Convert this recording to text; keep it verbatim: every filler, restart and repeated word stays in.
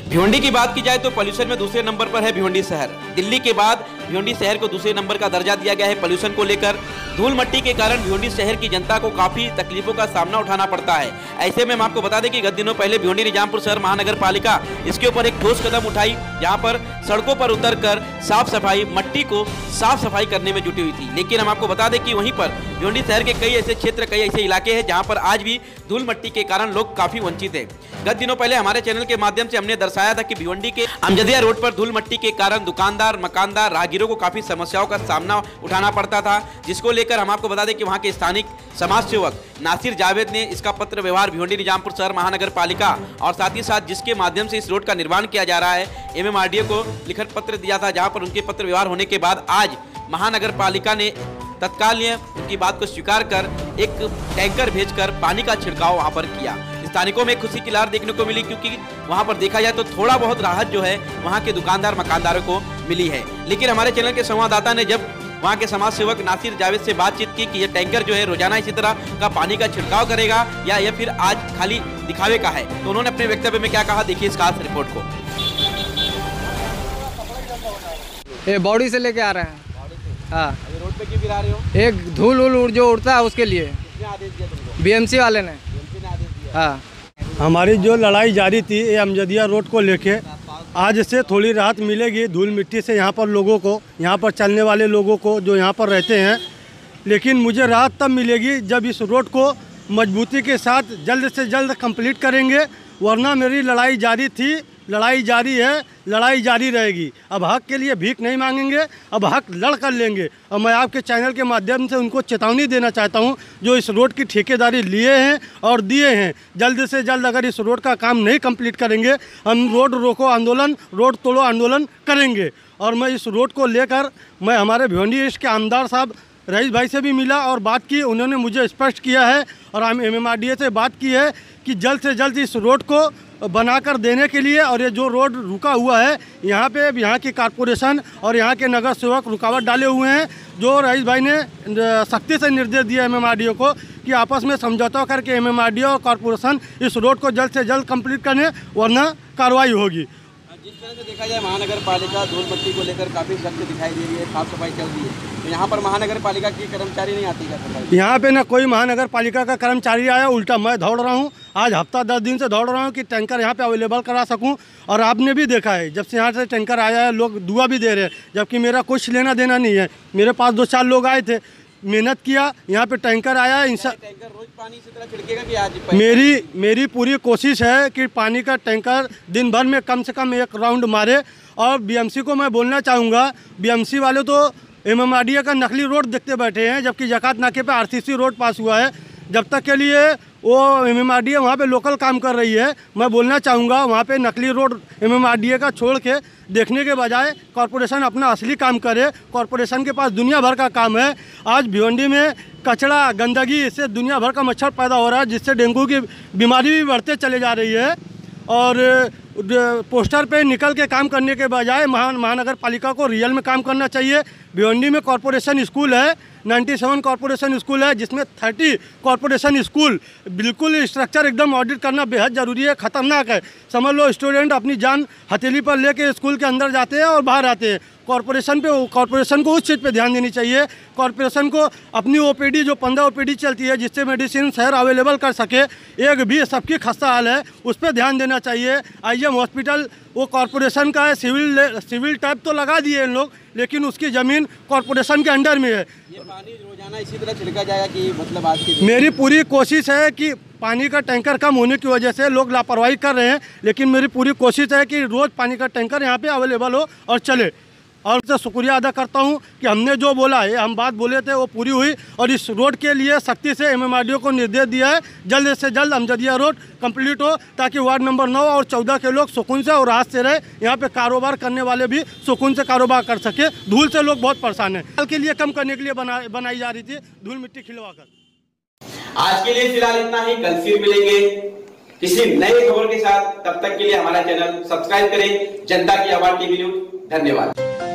भिवंडी की बात की जाए तो पॉल्यूशन में दूसरे नंबर पर है भिवंडी शहर। दिल्ली के बाद भिवंडी शहर को दूसरे नंबर का दर्जा दिया गया है पॉल्यूशन को लेकर। धूल मट्टी के कारण भिवंडी शहर की जनता को काफी तकलीफों का सामना उठाना पड़ता है। ऐसे में हम आपको बता दें कि गत दिनों पहले भिवंडी निजामपुर शहर महानगर पालिका इसके ऊपर एक ठोस कदम उठाई, जहां पर सड़कों पर उतरकर साफ सफाई, मट्टी को साफ सफाई करने में जुटी हुई थी। लेकिन हम आपको बता दें कि वहीं पर भिवंडी शहर के कई ऐसे क्षेत्र, कई ऐसे इलाके हैं जहां पर आज भी धूल मट्टी के कारण लोग काफी वंचित है। गत दिनों पहले हमारे चैनल के माध्यम से हमने दर्शाया था कि भिवंडी के अमजदिया रोड पर धूल मट्टी के कारण दुकानदार, मकानदार, राहगीरों को काफी समस्याओं का सामना उठाना पड़ता था, जिसको लेकर हम आपको बता दें कि वहां के स्थानिक समाज सेवक नासिर जावेद ने इसका पत्र व्यवहार भिवंडी निजामपुर शहर महानगर पालिका और साथ ही साथ जिसके माध्यम से इस रोड का निर्माण किया जा रहा है एमएमआरडीए को लिखित पत्र दिया था, जहां पर उनके पत्र व्यवहार होने के बाद आज महानगर पालिका ने तत्काल उनकी बात को स्वीकार कर एक टैंकर भेजकर पानी का छिड़काव वहां पर किया। स्थानिकों में खुशी की लहर देखने को मिली, क्योंकि वहां पर देखा जाए तो थोड़ा बहुत राहत जो है वहां के दुकानदार, मकानदारों को मिली है। लेकिन हमारे चैनल के संवाददाता ने जब वहां के समाज सेवक नासिर जावेद से बातचीत की कि यह टैंकर जो है रोजाना इसी तरह का पानी का छिड़काव करेगा या यह फिर आज खाली दिखावे का है, तो उन्होंने अपने वक्तव्य में क्या कहा, देखिए इस खास रिपोर्ट को। ये बॉडी से लेके आ रहे हैं। हाँ, रोड पे क्यों गिरा रहे हो? एक धूल उल जो उड़ता है उसके लिए। किसने आदेश दिया तुमको? बीएमसी वाले ने। बीएमसी ने आदेश दिया। हाँ, हमारी जो लड़ाई जारी थी ये अमजदिया रोड को लेके, आज से थोड़ी राहत मिलेगी धूल मिट्टी से यहाँ पर लोगों को, यहाँ पर चलने वाले लोगों को जो यहाँ पर रहते हैं। लेकिन मुझे राहत तब मिलेगी जब इस रोड को मजबूती के साथ जल्द से जल्द कंप्लीट करेंगे, वरना मेरी लड़ाई जारी थी, लड़ाई जारी है, लड़ाई जारी रहेगी। अब हक के लिए भीख नहीं मांगेंगे, अब हक लड़ कर लेंगे। और मैं आपके चैनल के माध्यम से उनको चेतावनी देना चाहता हूं, जो इस रोड की ठेकेदारी लिए हैं और दिए हैं, जल्द से जल्द अगर इस रोड का काम नहीं कंप्लीट करेंगे, हम रोड रोको आंदोलन, रोड तोड़ो आंदोलन करेंगे। और मैं इस रोड को लेकर मैं हमारे भिवंडी ईस्ट के आमदार साहब रईस भाई से भी मिला और बात की, उन्होंने मुझे स्पष्ट किया है और हम एमएमआरडीए से बात की है कि जल्द से जल्द इस रोड को बनाकर देने के लिए। और ये जो रोड रुका हुआ है यहाँ पे यहाँ की कारपोरेशन और यहाँ के नगर सेवक रुकावट डाले हुए हैं, जो रईस भाई ने सख्ती से निर्देश दिया एमएमआरडीए को कि आपस में समझौता करके एमएमआरडीए और कारपोरेशन इस रोड को जल्द से जल्द कंप्लीट करें, वरना कार्रवाई होगी। जिस तरह से देखा जाए महानगर पालिका धूल मट्टी को लेकर काफ़ी सख्त दिखाई दे रही है, साफ सफाई चल रही है, तो यहाँ पर महानगर पालिका की कर्मचारी नहीं आती क्या? यहाँ पे ना कोई महानगर पालिका का कर्मचारी आया, उल्टा मैं दौड़ रहा हूँ। आज हफ्ता दस दिन से दौड़ रहा हूँ कि टैंकर यहाँ पे अवेलेबल करा सकूँ। और आपने भी देखा है जब से यहाँ से टैंकर आया है लोग दुआ भी दे रहे हैं, जबकि मेरा कुछ लेना देना नहीं है। मेरे पास दो चार लोग आए थे, मेहनत किया, यहाँ पे टैंकर आया। इंसा टैंकर रोज पानी इसी तरह छिड़केगा कि आज? मेरी मेरी पूरी कोशिश है कि पानी का टैंकर दिन भर में कम से कम एक राउंड मारे। और बीएमसी को मैं बोलना चाहूँगा, बीएमसी वाले तो एमएमआरडीए का नकली रोड देखते बैठे हैं, जबकि जकात नाके पे आरसीसी रोड पास हुआ है। जब तक के लिए वो एमएमआरडीए वहाँ पे लोकल काम कर रही है, मैं बोलना चाहूँगा वहाँ पे नकली रोड एमएमआरडीए का छोड़ के देखने के बजाय कॉरपोरेशन अपना असली काम करे। कॉरपोरेशन के पास दुनिया भर का काम है। आज भिवंडी में कचरा, गंदगी, इससे दुनिया भर का मच्छर पैदा हो रहा है, जिससे डेंगू की बीमारी भी बढ़ते चले जा रही है। और पोस्टर पे निकल के काम करने के बजाय महा महानगर पालिका को रियल में काम करना चाहिए। भिवंडी में कॉरपोरेशन स्कूल है, सत्तानवे कॉरपोरेशन स्कूल है, जिसमें तीस कॉरपोरेशन स्कूल, बिल्कुल स्ट्रक्चर एकदम ऑडिट करना बेहद ज़रूरी है। ख़तरनाक है, समझ लो स्टूडेंट अपनी जान हथेली पर लेके स्कूल के अंदर जाते हैं और बाहर आते हैं। कॉरपोरेशन पे कॉरपोरेशन को उस चीज़ पे ध्यान देनी चाहिए। कॉरपोरेशन को अपनी ओपीडी जो पंद्रह ओपीडी चलती है, जिससे मेडिसिन शहर अवेलेबल कर सके, एक भी सबकी खस्ता हाल है, उस पर ध्यान देना चाहिए। आईएम हॉस्पिटल वो कॉरपोरेशन का है, सिविल सिविल टाइप तो लगा दिए इन लोग, लेकिन उसकी ज़मीन कॉरपोरेशन के अंडर में है। ये पानी रोजाना इसी तरह छिड़का जाएगा कि मतलब आज की? मेरी पूरी कोशिश है कि पानी का टैंकर कम होने की वजह से लोग लापरवाही कर रहे हैं, लेकिन मेरी पूरी कोशिश है कि रोज़ पानी का टैंकर यहाँ पे अवेलेबल हो और चले। और उससे शुक्रिया अदा करता हूँ कि हमने जो बोला है, हम बात बोले थे वो पूरी हुई। और इस रोड के लिए सख्ती से एमएमआरडीए को निर्देश दिया है जल्द से जल्द अमजदिया रोड कंप्लीट हो, ताकि वार्ड नंबर नौ और चौदह के लोग सुकून से और राहत से रहे। यहाँ पे कारोबार करने वाले भी सुकून से कारोबार कर सके। धूल से लोग बहुत परेशान हैं, कल के लिए कम करने के लिए बना बनाई जा रही थी धूल मिट्टी खिलवा कर। आज के लिए फिलहाल इतना ही, कल फिर मिलेंगे किसी नए खबर के साथ। तब तक के लिए हमारा चैनल सब्सक्राइब करें। जनता की आवाज टीवी न्यूज। धन्यवाद।